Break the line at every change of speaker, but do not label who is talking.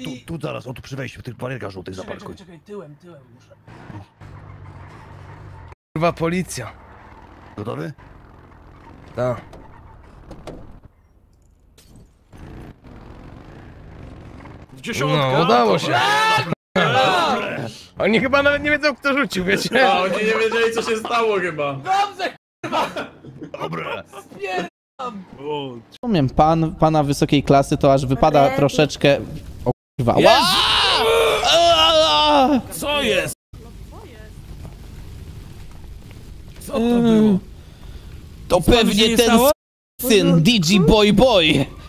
Tu zaraz, o tu przy wejściu, w tych barierkach żółtych zaparkuj.
Czekaj, tyłem muszę.
Kurwa, policja.
Gotowy?
Tak.
Dziesiątka!
No, udało się. Oni chyba nawet nie wiedzą, kto rzucił, wiecie?
A, oni nie wiedzieli, co się stało chyba.
Dobrze,
Dobra.
spierdam!
Rozumiem, pana wysokiej klasy to aż wypada troszeczkę... O kurwa.
Co jest? Co to było?
To pewnie ten syn Digi Boy Boy.